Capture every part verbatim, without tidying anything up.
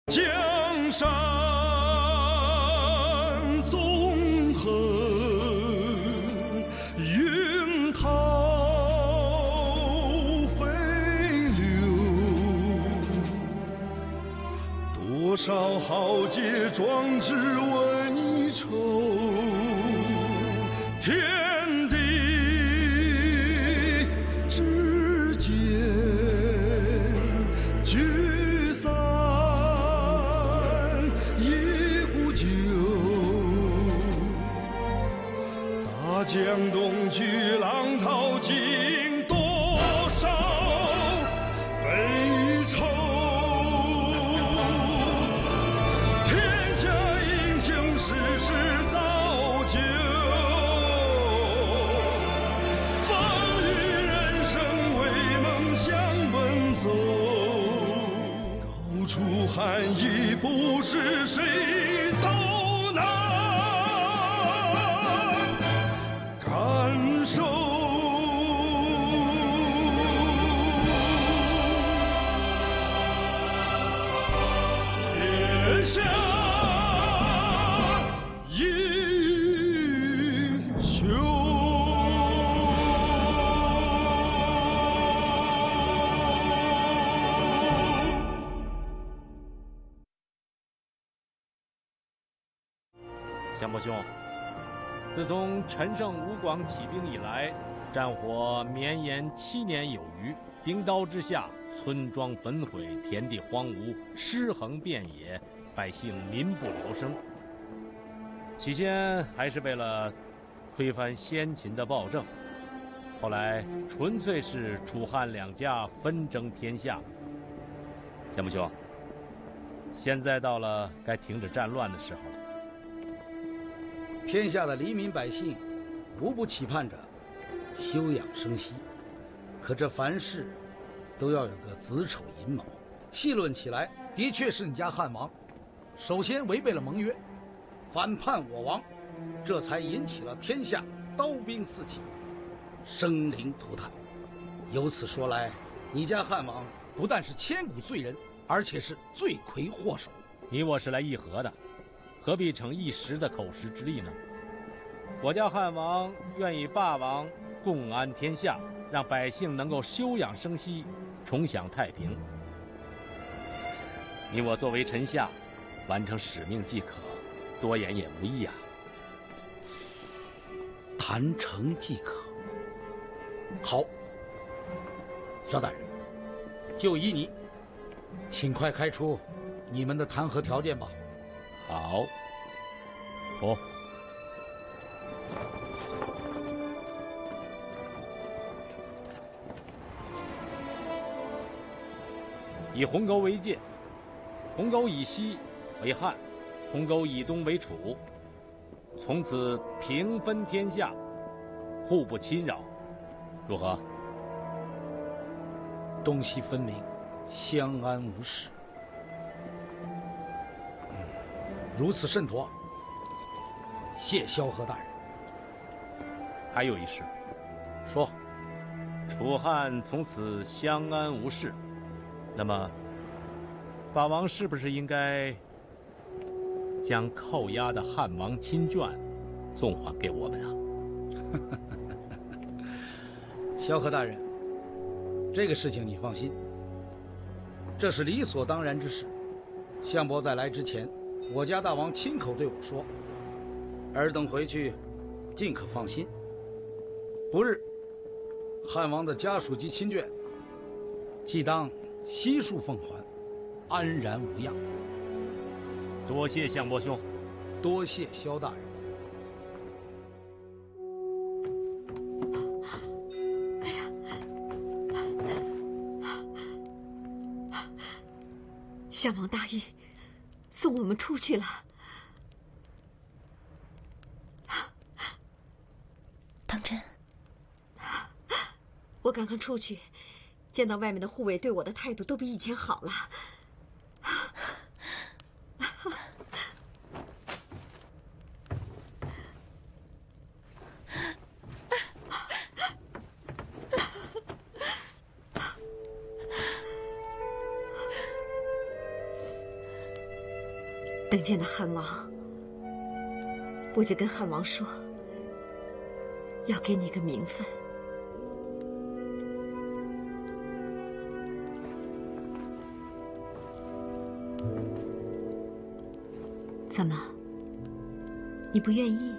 江山纵横，云涛飞流，多少豪杰壮志为你酬，天地之间聚散一壶酒，大江东去，浪淘尽多少悲愁。天下英雄世事造就，风雨人生为梦想奔走。高处寒意不是谁都能感受。天下英雄。 相伯兄，自从陈胜吴广起兵以来，战火绵延七年有余，兵刀之下，村庄焚毁，田地荒芜，尸横遍野，百姓民不聊生。起先还是为了推翻先秦的暴政，后来纯粹是楚汉两家纷争天下。相伯兄，现在到了该停止战乱的时候了。 天下的黎民百姓，无不期盼着休养生息，可这凡事都要有个子丑寅卯。细论起来，的确是你家汉王首先违背了盟约，反叛我王，这才引起了天下刀兵四起，生灵涂炭。由此说来，你家汉王不但是千古罪人，而且是罪魁祸首。 你我是来议和的，何必逞一时的口实之力呢？我家汉王愿以霸王共安天下，让百姓能够休养生息，重享太平。你我作为臣下，完成使命即可，多言也无益啊。 谈成即可。好，萧大人，就依你，请快开出你们的谈和条件吧。 好。哦。以鸿沟为界，鸿沟以西为汉，鸿沟以东为楚，从此平分天下，互不侵扰，如何？ 东西分明，相安无事。嗯，如此甚妥。谢萧何大人。 还有一事。 说。 楚汉从此相安无事，那么法王是不是应该将扣押的汉王亲眷送还给我们啊？ 萧何大人，这个事情你放心，这是理所当然之事。项伯在来之前，我家大王亲口对我说，尔等回去尽可放心，不日汉王的家属及亲眷即当悉数奉还，安然无恙。 多谢项伯兄。 多谢萧大人。 项王答应送我们出去了。 当真？ 我刚刚出去，见到外面的护卫对我的态度都比以前好了。 等见了汉王，我就跟汉王说，要给你个名分。怎么？你不愿意？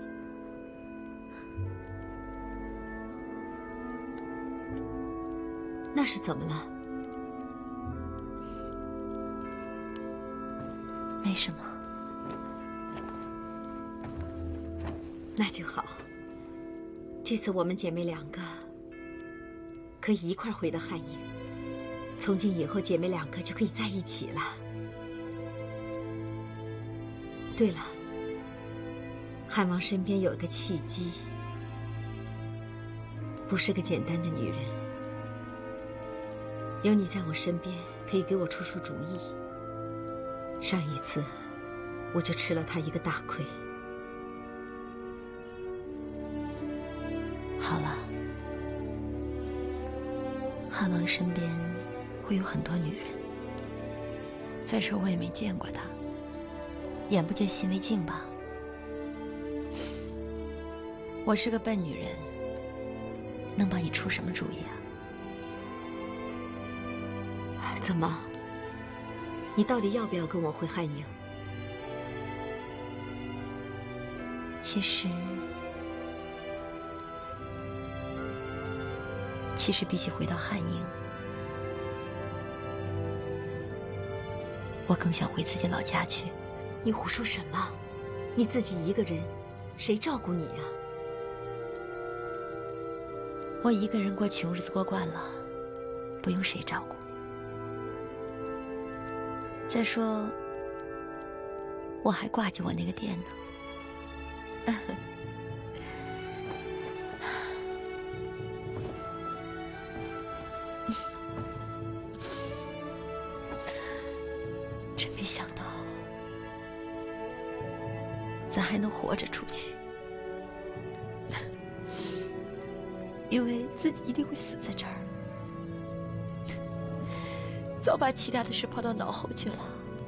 那是怎么了？ 没什么。 那就好。这次我们姐妹两个可以一块回到汉营，从今以后姐妹两个就可以在一起了。对了，汉王身边有一个契机，不是个简单的女人。有你在我身边，可以给我出出主意。上一次，我就吃了她一个大亏。 好了，汉王身边会有很多女人。再说我也没见过他，眼不见心为净吧。我是个笨女人，能帮你出什么主意啊？ 怎么？你到底要不要跟我回汉营？ 其实，其实比起回到汉营，我更想回自己老家去。 你胡说什么？你自己一个人，谁照顾你呀？ 我一个人过穷日子过惯了，不用谁照顾。再说，我还挂记我那个店呢。真没想到，咱还能活着出去，以为自己一定会死在这儿。早把其他的事抛到脑后去了。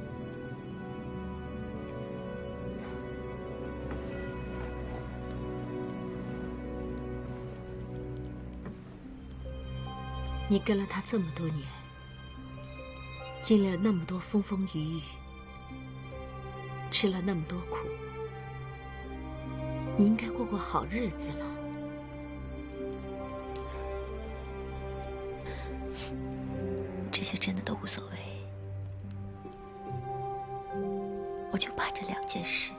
你跟了他这么多年，经历了那么多风风雨雨，吃了那么多苦，你应该过过好日子了。 这些真的都无所谓，我就怕这两件事。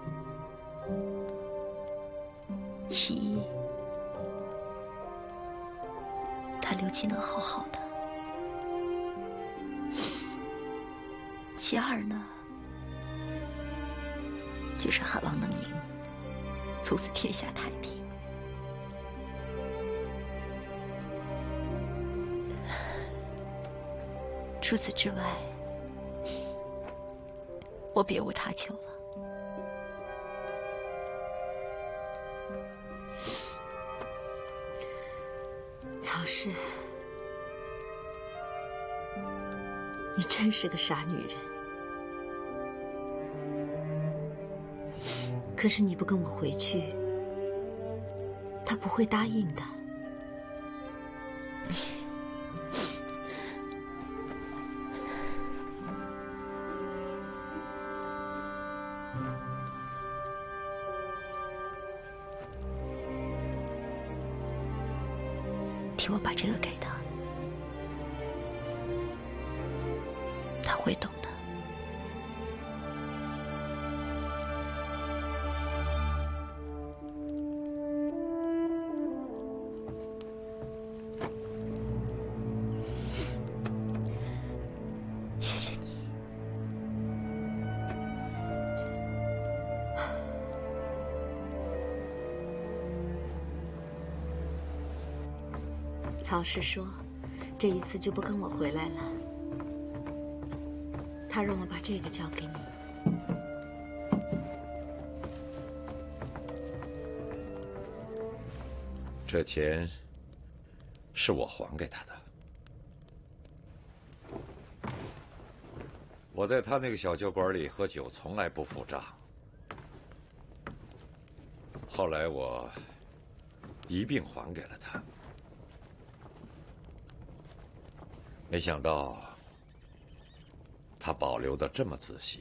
其一，他刘琦能好好的；其二呢，就是汉王能赢，从此天下太平。除此之外，我别无他求了。 曹氏，你真是个傻女人。可是你不跟我回去，他不会答应的。 替我把这个给他，他会懂的。谢谢你。 曹氏说，这一次就不跟我回来了。他让我把这个交给你。 这钱是我还给他的。 我在他那个小酒馆里喝酒，从来不付账。后来我一并还给了他，没想到他保留的这么仔细。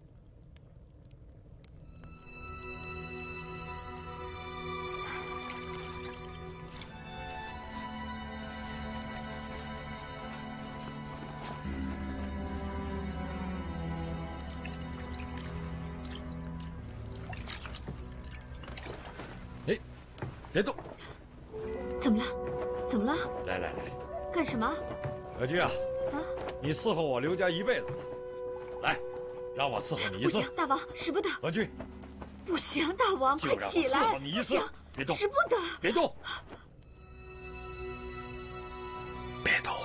哎，别动！ 怎么了？怎么了？ 来来来， 干什么？ 娥君啊， 啊！ 你伺候我刘家一辈子了，来，让我伺候你一次。 不行，大王，使不得。 娥君， 不行，大王，快起来！ 就让我伺候你一次，别动， 使不得。 别动，别动。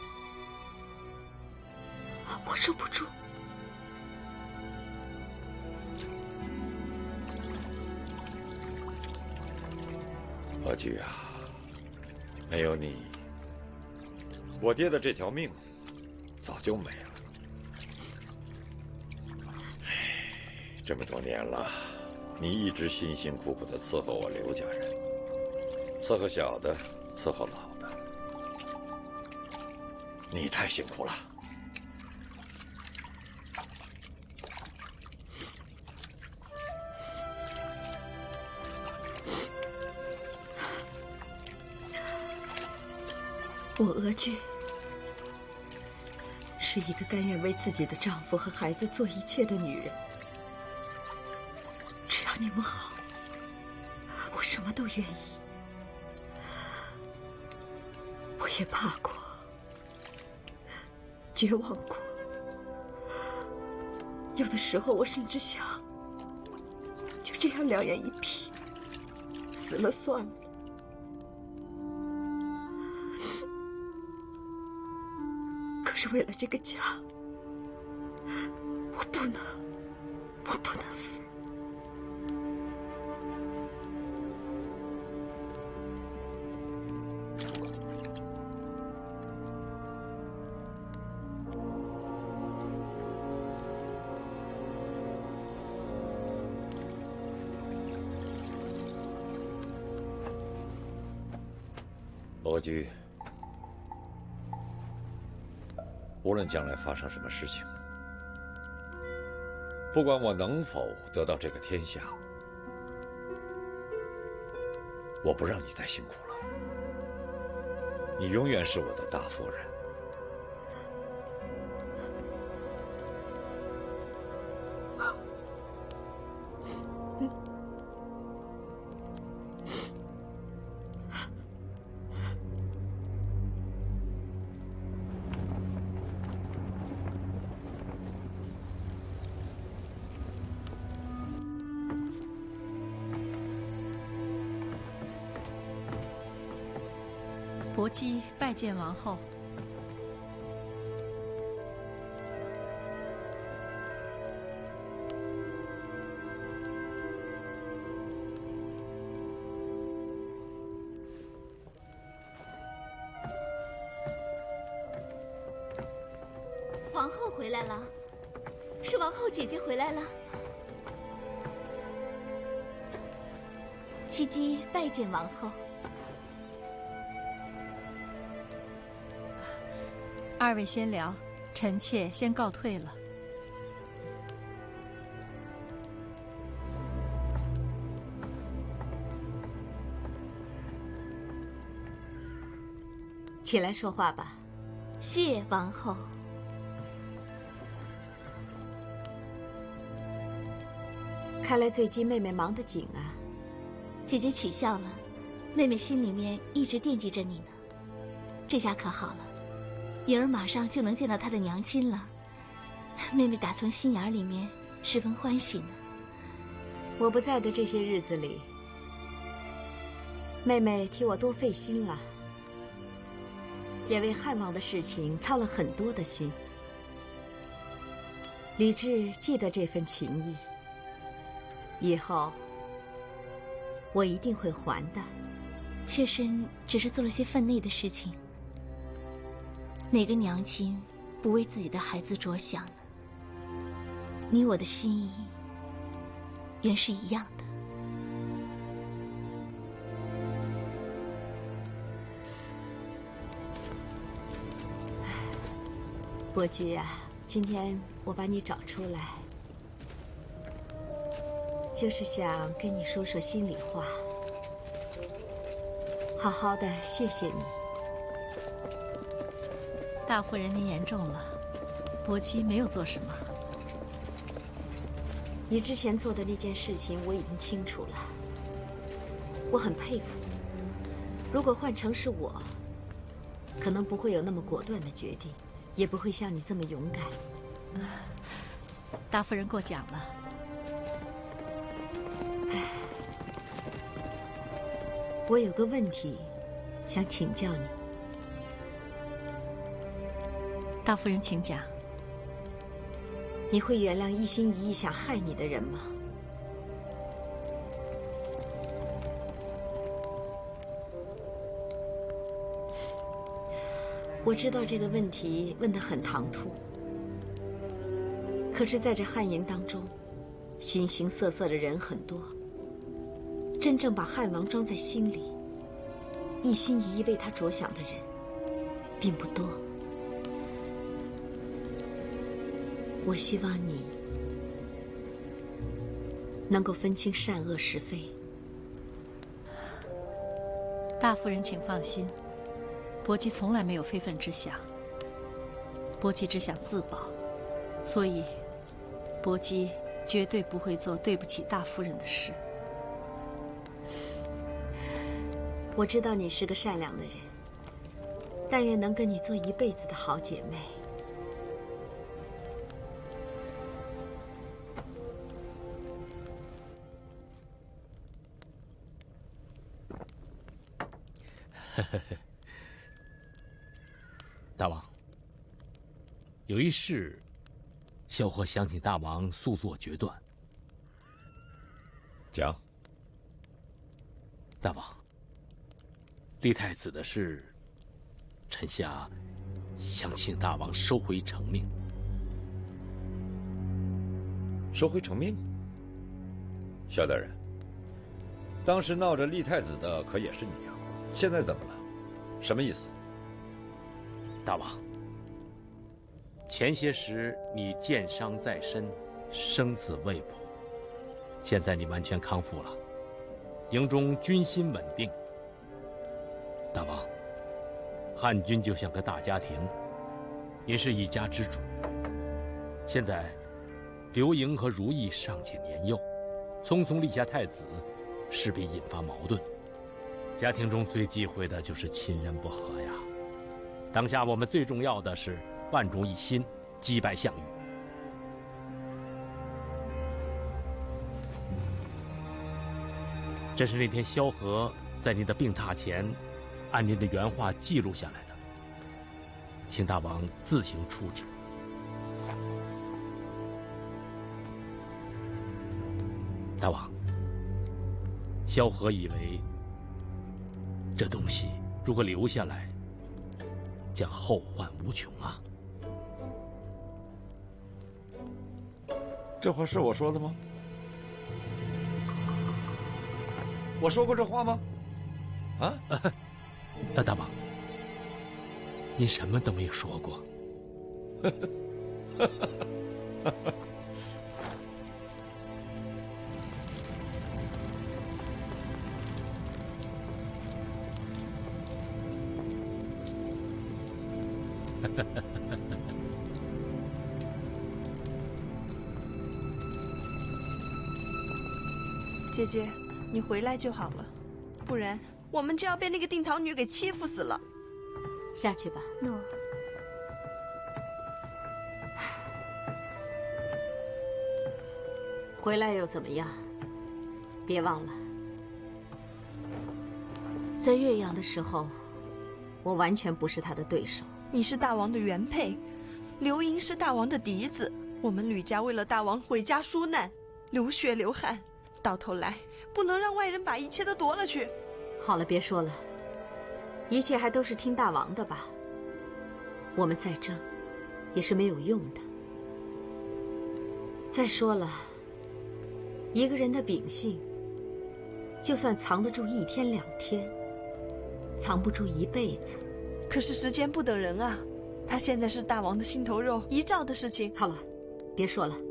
我受不住。 娥君啊，没有你，我爹的这条命早就没了。唉，这么多年了，你一直辛辛苦苦的伺候我刘家人，伺候小的，伺候老的，你太辛苦了。 我娥君是一个甘愿为自己的丈夫和孩子做一切的女人。只要你们好，我什么都愿意。我也怕过，绝望过，有的时候我甚至想，就这样两眼一闭，死了算了。可是为了这个家，我不能，我不能死。 娥君，无论将来发生什么事情，不管我能否得到这个天下，我不让你再辛苦了。你永远是我的大夫人。 薄姬拜见王后。 王后回来了，是王后姐姐回来了。戚姬拜见王后。 二位先聊，臣妾先告退了。 起来说话吧。 谢王后。 看来最近妹妹忙得紧啊。 姐姐取笑了，妹妹心里面一直惦记着你呢。这下可好了。颖儿马上就能见到她的娘亲了，妹妹打从心眼里面十分欢喜呢。 我不在的这些日子里，妹妹替我多费心了，也为汉王的事情操了很多的心。李治记得这份情谊，以后我一定会还的。 妾身只是做了些分内的事情。哪个娘亲不为自己的孩子着想呢？ 你我的心意原是一样的。 伯姬啊，今天我把你找出来，就是想跟你说说心里话，好好的谢谢你。 大夫人，您言重了，伯姬没有做什么。 你之前做的那件事情我已经清楚了，我很佩服。如果换成是我，可能不会有那么果断的决定，也不会像你这么勇敢。 大夫人过奖了。 我有个问题想请教你。 大夫人，请讲。 你会原谅一心一意想害你的人吗？我知道这个问题问得很唐突，可是在这汉营当中，形形色色的人很多，真正把汉王装在心里，一心一意为他着想的人并不多。我希望你能够分清善恶是非。 大夫人，请放心，伯姬从来没有非分之想。伯姬只想自保，所以伯姬绝对不会做对不起大夫人的事。 我知道你是个善良的人，但愿能跟你做一辈子的好姐妹。 大王，有一事，萧何想请大王速作决断。 讲。 大王，立太子的事，臣下想请大王收回成命。 收回成命？萧大人，当时闹着立太子的可也是你啊，现在怎么了？什么意思？ 大王，前些时你箭伤在身，生死未卜，现在你完全康复了，营中军心稳定。大王，汉军就像个大家庭，您是一家之主。现在刘盈和如意尚且年幼，匆匆立下太子，势必引发矛盾。家庭中最忌讳的就是亲人不和呀。当下我们最重要的是万众一心，击败项羽。这是那天萧何在您的病榻前，按您的原话记录下来的，请大王自行处置。大王，萧何以为这东西如果留下来，将后患无穷啊！ 这话是我说的吗？我说过这话吗？啊？ 啊，大王，您什么都没有说过。 姐姐，你回来就好了，不然我们就要被那个定陶女给欺负死了。 下去吧。 诺。 回来又怎么样？别忘了，在岳阳的时候，我完全不是他的对手。 你是大王的原配，刘盈是大王的嫡子。我们吕家为了大王回家纾难，流血流汗，到头来不能让外人把一切都夺了去。 好了，别说了，一切还都是听大王的吧。我们再争，也是没有用的。 再说了，一个人的秉性，就算藏得住一天两天，藏不住一辈子。 可是时间不等人啊，他现在是大王的心头肉，遗诏的事情。 好了，别说了。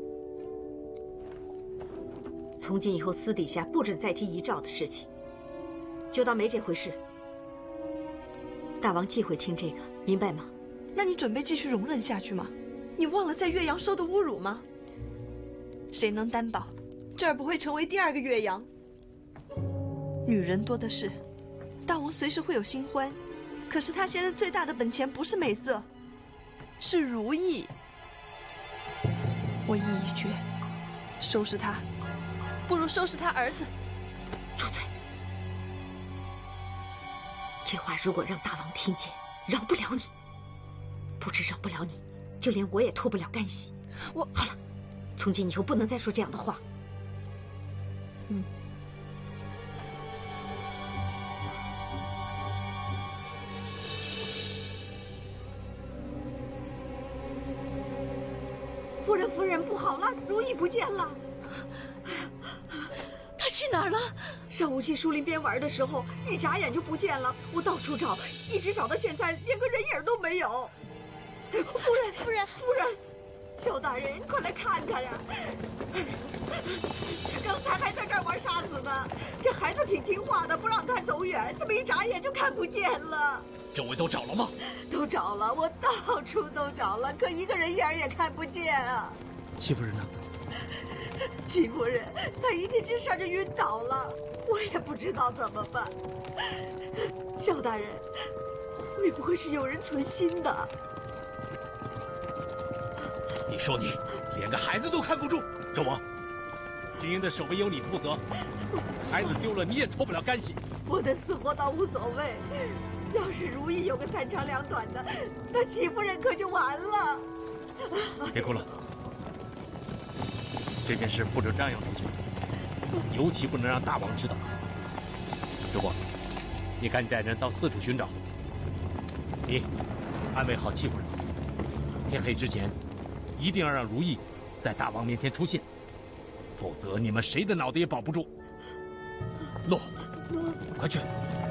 从今以后，私底下不准再提遗诏的事情，就当没这回事。大王忌讳听这个，明白吗？ 那你准备继续容忍下去吗？你忘了在岳阳受的侮辱吗？谁能担保这儿不会成为第二个岳阳？女人多的是，大王随时会有新欢，可是他现在最大的本钱不是美色，是如意。我意已决，收拾他，不如收拾他儿子。 住嘴！这话如果让大王听见，饶不了你。不止饶不了你，就连我也脱不了干系。 我好了，从今以后不能再说这样的话。 嗯。 夫人，夫人，不好了，如意不见了。 她去哪儿了？ 上午去树林边玩的时候，一眨眼就不见了。我到处找，一直找到现在，连个人影都没有。夫人， 夫人， 夫人，萧大人，快来看看呀！刚才还在这儿玩杀死呢，这孩子挺听话的，不让他走远，怎么一眨眼就看不见了？ 周围都找了吗？ 都找了，我到处都找了，可一个人影也看不见啊！ 戚夫人呢？ 戚夫人，她一听这事儿就晕倒了，我也不知道怎么办。萧大人，会不会是有人存心的？ 你说你连个孩子都看不住，周王，军营的守卫由你负责，孩子丢了你也脱不了干系。 我的死活倒无所谓，要是如意有个三长两短的，那戚夫人可就完了。 别哭了，这件事不准张扬出去，尤其不能让大王知道。周王，你赶紧带人到四处寻找，你安慰好戚夫人，天黑之前一定要让如意在大王面前出现，否则你们谁的脑袋也保不住。诺，快去！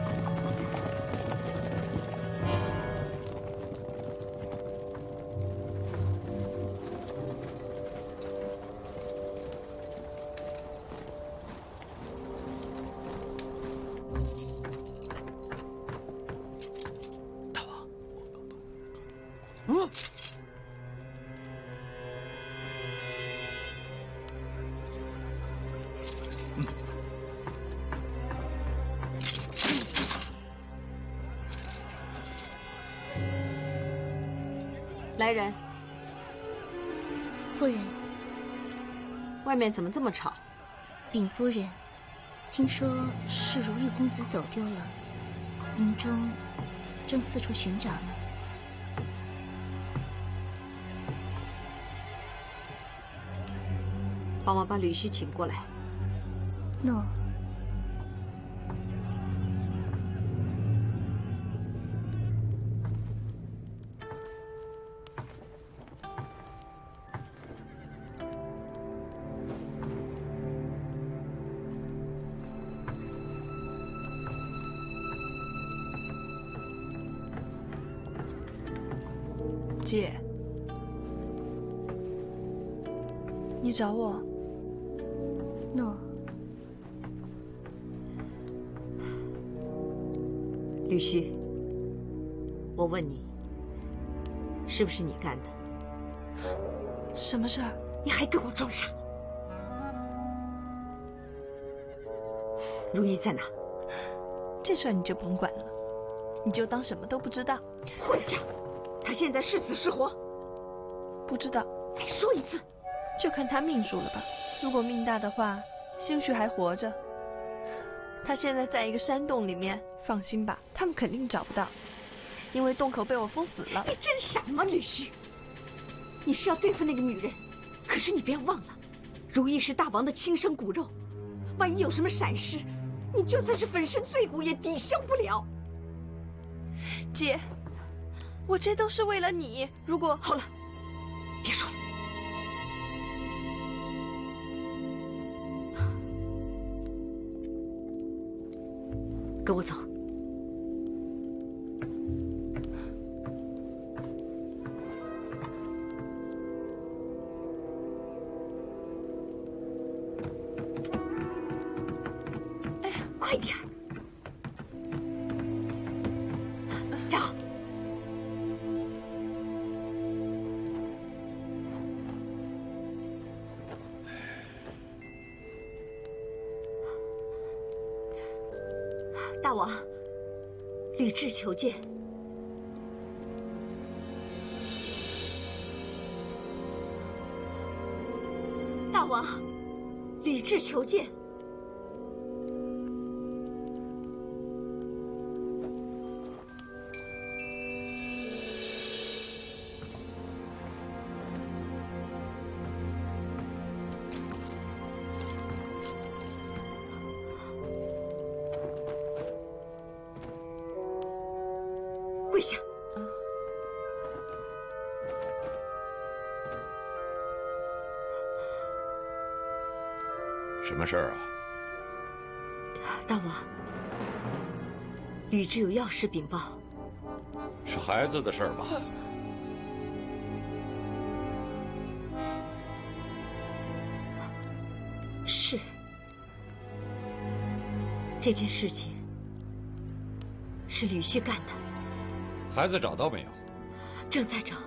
大王，嗯。 来人！ 夫人， 外面怎么这么吵？ 禀夫人，听说是如意公子走丢了，营中正四处寻找呢。 帮忙把吕须请过来。 诺。 姐，你找我？ 诺。 吕须，我问你，是不是你干的？ 什么事儿？ 你还跟我装傻？如意在哪？ 这事儿你就甭管了，你就当什么都不知道。 混账！他现在是死是活？ 不知道。 再说一次。 就看他命数了吧。如果命大的话，兴许还活着。他现在在一个山洞里面，放心吧，他们肯定找不到，因为洞口被我封死了。 你真傻吗，吕须？你是要对付那个女人，可是你别忘了，如意是大王的亲生骨肉，万一有什么闪失，你就算是粉身碎骨也抵消不了。 姐，我这都是为了你。如果好了，别说了。 跟我走。哎呀，快点儿！站好。大王，吕雉求见。大王，吕雉求见。跪下！ 什么事儿啊？ 大王，吕雉有要事禀报。 是孩子的事儿吧？ 是。这件事情是吕旭干的。 孩子找到没有？ 正在找。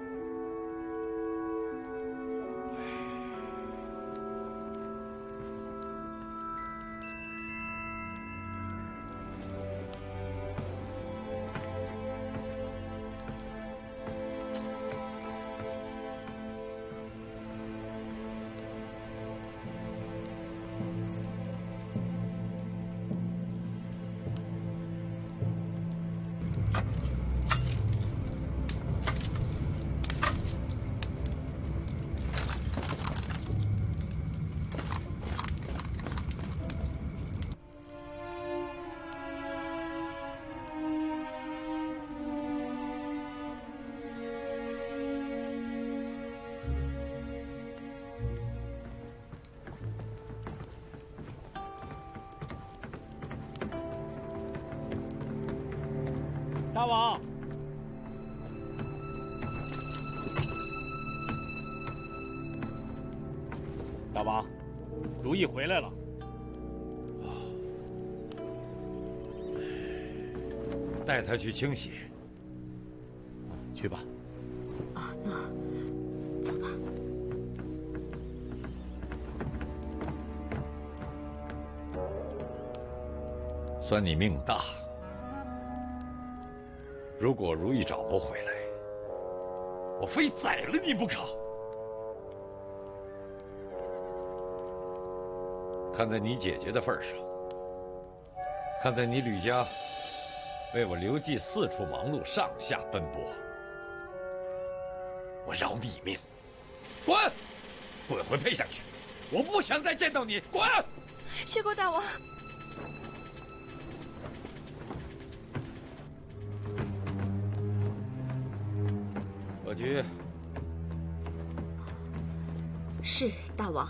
大王，大王，如意回来了。 带他去清洗。 去吧。 啊，那走吧。 算你命大。如果如意找不回来，我非宰了你不可。看在你姐姐的份上，看在你吕家为我刘季四处忙碌、上下奔波，我饶你一命。滚，滚回配下去！我不想再见到你，滚！ 谢过大王。 何局。 是大王。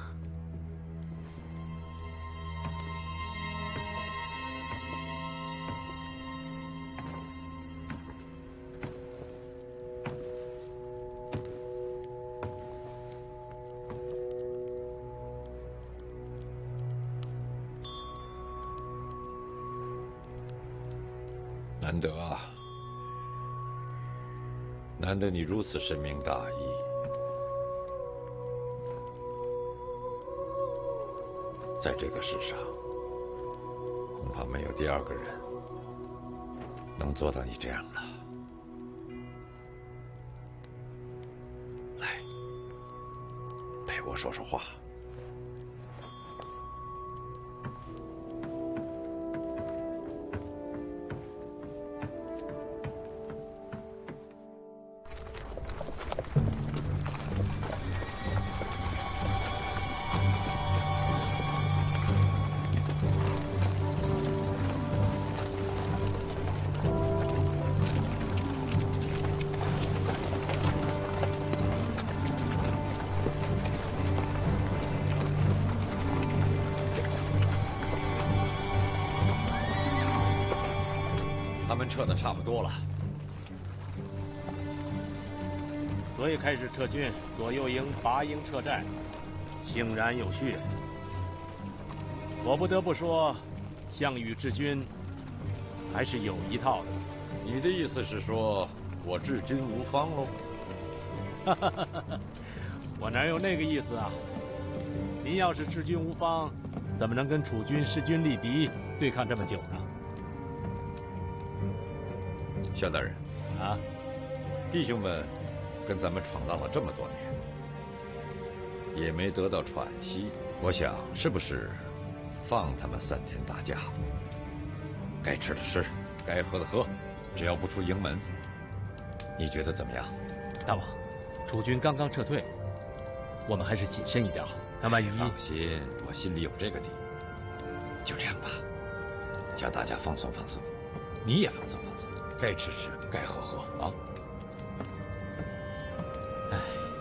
难得啊，难得你如此深明大义。在这个世上，恐怕没有第二个人能做到你这样了。来，陪我说说话。 他们撤的差不多了。 左翼开始撤军，左右营拔营撤寨，井然有序。我不得不说，项羽治军还是有一套的。 你的意思是说我治军无方喽？ 我哪有那个意思啊？您要是治军无方，怎么能跟楚军势均力敌对抗这么久呢？ 萧大人， 啊， 弟兄们跟咱们闯荡了这么多年，也没得到喘息，我想是不是放他们三天大假？该吃的吃，该喝的喝，只要不出营门，你觉得怎么样？ 大王，楚军刚刚撤退，我们还是谨慎一点好。那万一…… 放心，我心里有这个底。就这样吧，叫大家放松放松，你也放松放松，该吃吃，该喝喝啊。 哎，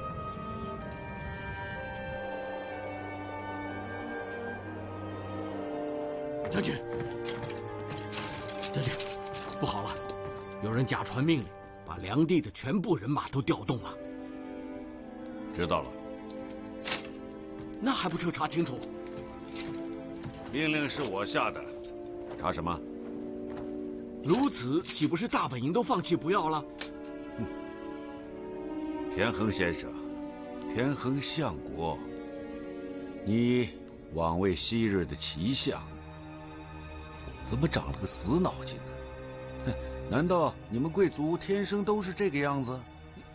将军，将军，不好了，有人假传命令，把梁地的全部人马都调动了。 知道了。 那还不彻查清楚？ 命令是我下的，查什么？ 如此岂不是大本营都放弃不要了？ 哼，田横先生，田横相国，你枉为昔日的奇相，怎么长了个死脑筋呢？哼，难道你们贵族天生都是这个样子？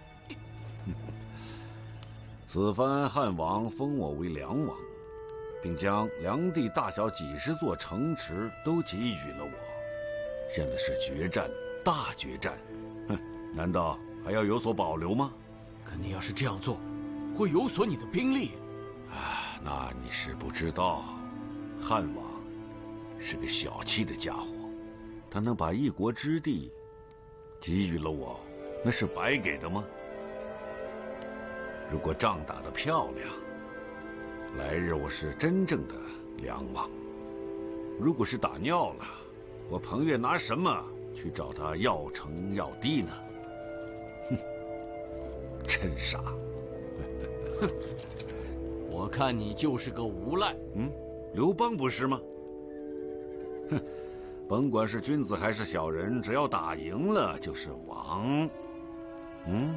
此番汉王封我为梁王，并将梁地大小几十座城池都给予了我，现在是决战，大决战，哼，难道还要有所保留吗？ 可你要是这样做，会有损你的兵力。 啊，那你是不知道，汉王是个小气的家伙，他能把一国之地给予了我，那是白给的吗？如果仗打得漂亮，来日我是真正的梁王；如果是打尿了，我彭越拿什么去找他要城要地呢？哼，真傻！ 哼，我看你就是个无赖。 嗯，刘邦不是吗？哼，甭管是君子还是小人，只要打赢了就是王。嗯。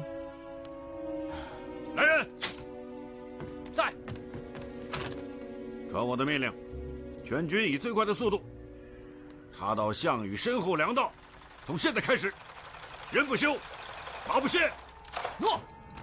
来人， 在。 传我的命令，全军以最快的速度插到项羽身后粮道，从现在开始，人不休，马不歇。 诺。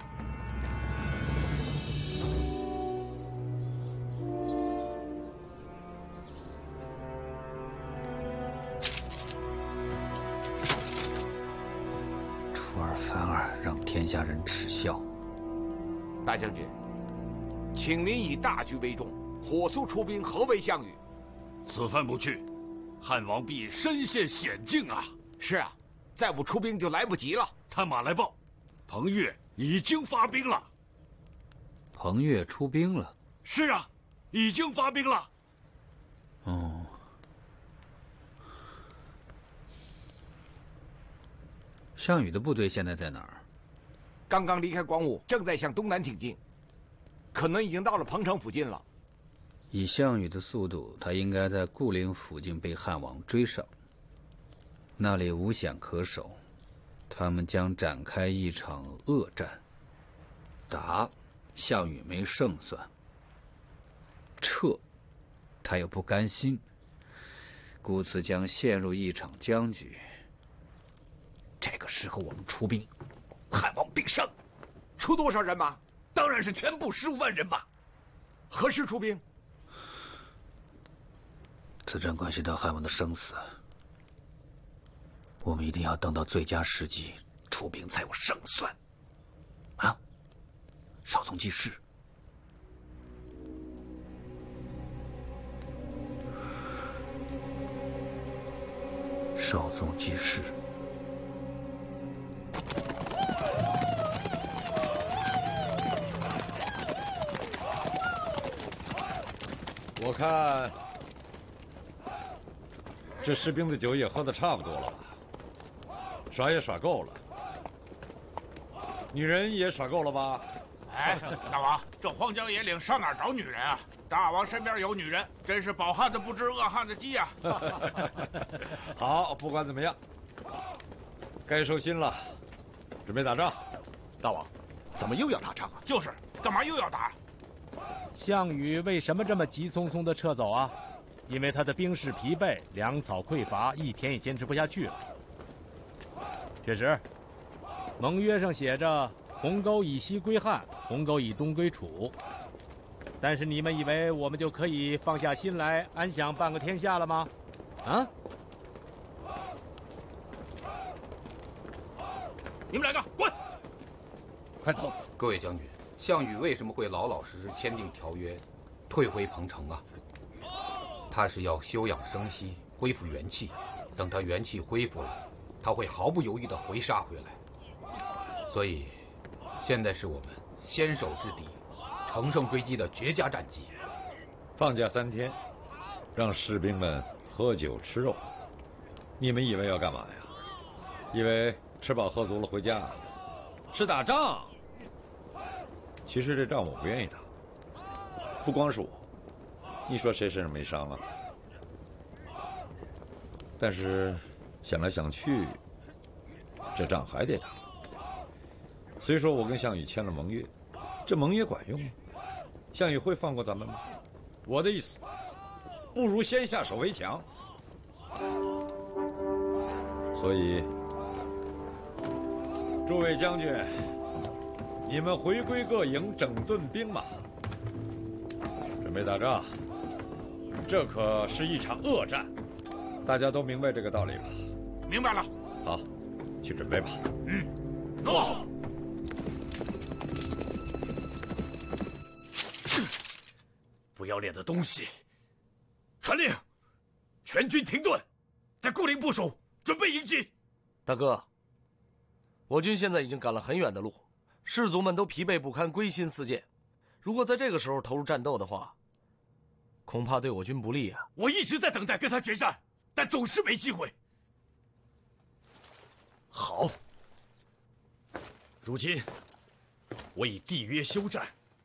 出尔反尔，让天下人耻笑。 大将军，请您以大局为重，火速出兵合围项羽。 此番不去，汉王必身陷险境啊！ 是啊，再不出兵就来不及了。 探马来报，彭越已经发兵了。 彭越出兵了？ 是啊，已经发兵了。 哦。项羽的部队现在在哪儿？ 刚刚离开广武，正在向东南挺进，可能已经到了彭城附近了。 以项羽的速度，他应该在固陵附近被汉王追上。那里无险可守，他们将展开一场恶战。打，项羽没胜算；撤，他又不甘心，故此将陷入一场僵局。这个时候我们出兵，汉王必胜。 出多少人马？ 当然是全部十五万人马。 何时出兵？ 此战关系到汉王的生死，我们一定要等到最佳时机出兵才有胜算。啊，稍纵即逝。稍纵即逝。 我看这士兵的酒也喝得差不多了吧？ 耍也耍够了，女人也耍够了吧？ 哎，大王，这荒郊野岭上哪儿找女人啊？大王身边有女人，真是饱汉子不知饿汉子饥呀！ 好，不管怎么样，该收心了，准备打仗。 大王，怎么又要打仗啊？ 就是，干嘛又要打？ 项羽为什么这么急匆匆地撤走啊？因为他的兵士疲惫，粮草匮乏，一天也坚持不下去了。确实，盟约上写着鸿沟以西归汉，鸿沟以东归楚。但是你们以为我们就可以放下心来，安享半个天下了吗？啊？ 你们两个滚！ 快走！各位将军，项羽为什么会老老实实签订条约，退回彭城啊？他是要休养生息，恢复元气。等他元气恢复了，他会毫不犹豫地回杀回来。所以，现在是我们先手之敌，乘胜追击的绝佳战机。 放假三天，让士兵们喝酒吃肉，你们以为要干嘛呀？以为吃饱喝足了回家？是打仗。其实这仗我不愿意打，不光是我。你说谁身上没伤啊？但是想来想去，这仗还得打。虽说我跟项羽签了盟约，这盟约管用吗？项羽会放过咱们吗？我的意思，不如先下手为强。所以，诸位将军，你们回归各营，整顿兵马，准备打仗。这可是一场恶战，大家都明白这个道理吧？ 明白了。 好，去准备吧。 嗯，诺。 不要脸的东西！传令，全军停顿，在固陵部署，准备迎击。 大哥，我军现在已经赶了很远的路，士卒们都疲惫不堪，归心似箭。如果在这个时候投入战斗的话，恐怕对我军不利啊！ 我一直在等待跟他决战，但总是没机会。好，如今我以缔约休战，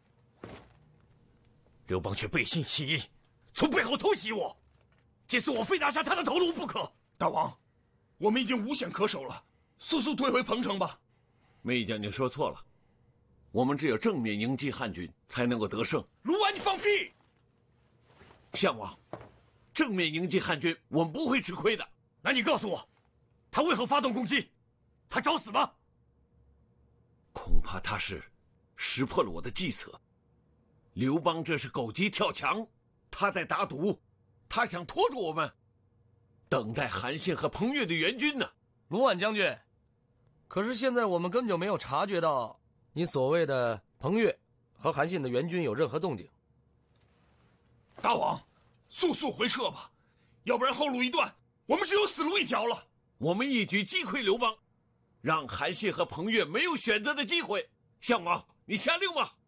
刘邦却背信弃义，从背后偷袭我，这次我非拿下他的头颅不可。 大王，我们已经无险可守了，速速退回彭城吧。 梅将军说错了，我们只有正面迎击汉军，才能够得胜。 卢绾，你放屁！ 项王，正面迎击汉军，我们不会吃亏的。 那你告诉我，他为何发动攻击？他找死吗？ 恐怕他是识破了我的计策。刘邦这是狗急跳墙，他在打赌，他想拖住我们，等待韩信和彭越的援军呢。 卢绾将军，可是现在我们根本就没有察觉到你所谓的彭越和韩信的援军有任何动静。 大王，速速回撤吧，要不然后路一断，我们只有死路一条了。 我们一举击溃刘邦，让韩信和彭越没有选择的机会。项王，你下令吧。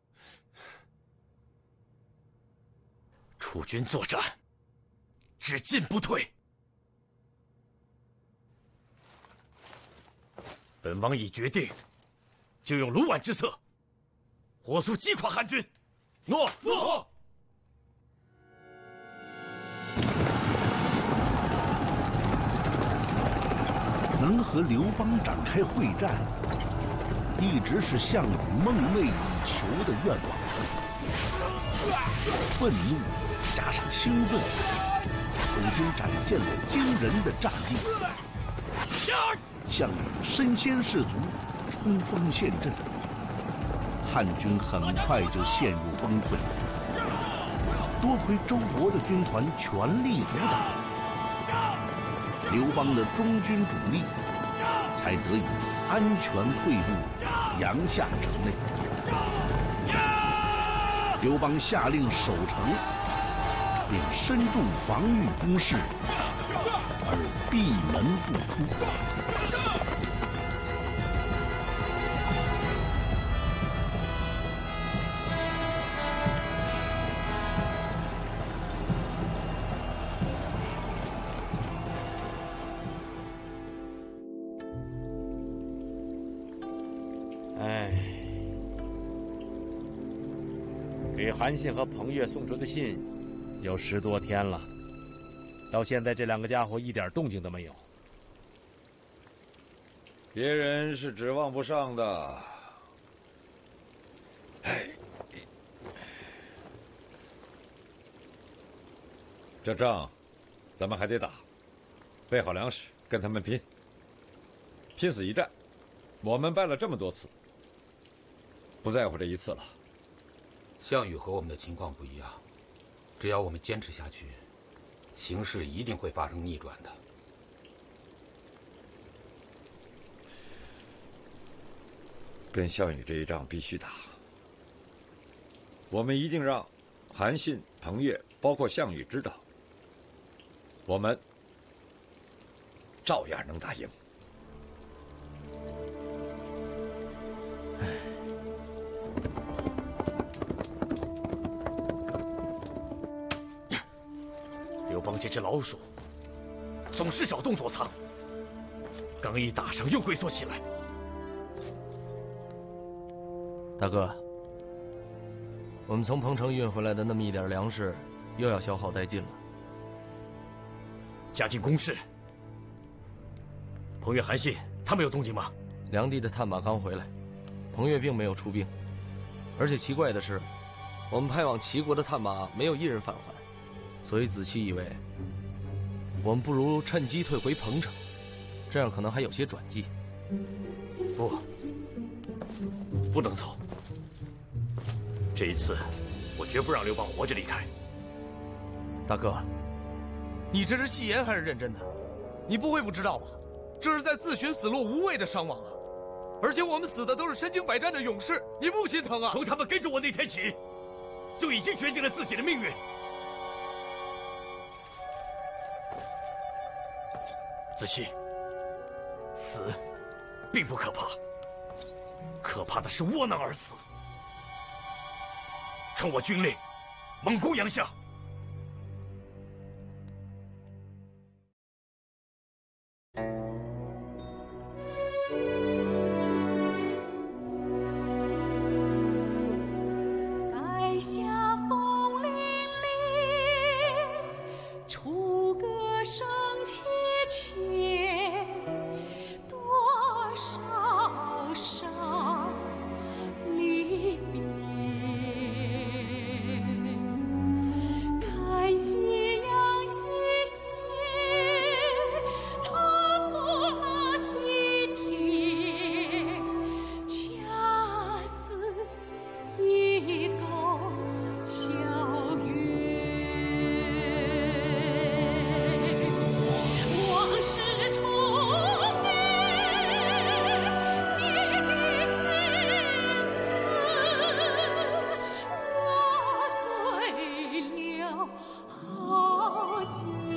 出军作战，只进不退。本王已决定，就用卢绾之策，火速击垮汉军。 诺， 诺。 能和刘邦展开会战，一直是项羽梦寐以求的愿望。愤怒加上兴奋，楚军展现了惊人的战力。项羽身先士卒，冲锋陷阵，汉军很快就陷入崩溃。多亏周勃的军团全力阻挡，刘邦的中军主力才得以安全退入阳夏城内。刘邦下令守城，并深筑防御工事，而闭门不出。 韩信和彭越送出的信有十多天了，到现在这两个家伙一点动静都没有。 别人是指望不上的。哎，这仗咱们还得打，备好粮食，跟他们拼，拼死一战。我们败了这么多次，不在乎这一次了。 项羽和我们的情况不一样，只要我们坚持下去，形势一定会发生逆转的。 跟项羽这一仗必须打，我们一定让韩信、彭越，包括项羽知道，我们照样能打赢。 刘邦这只老鼠，总是找洞躲藏，刚一打上又龟缩起来。 大哥，我们从彭城运回来的那么一点粮食，又要消耗殆尽了。 加紧攻势。彭越、韩信他们有动静吗？ 梁地的探马刚回来，彭越并没有出兵，而且奇怪的是，我们派往齐国的探马没有一人返还，所以子期以为，我们不如趁机退回彭城，这样可能还有些转机。 不，不能走。这一次，我绝不让刘邦活着离开。 大哥，你这是戏言还是认真的？你不会不知道吧？这是在自寻死路，无谓的伤亡啊！而且我们死的都是身经百战的勇士，你不心疼啊？ 从他们跟着我那天起，就已经决定了自己的命运。子期，死并不可怕，可怕的是窝囊而死。传我军令，猛攻阳夏。 垓下风凛凛，楚歌声切切，多少伤离别。看夕阳西斜，踏破那梯田，恰似一钩小月。往事重叠，你的心思，我醉了好几。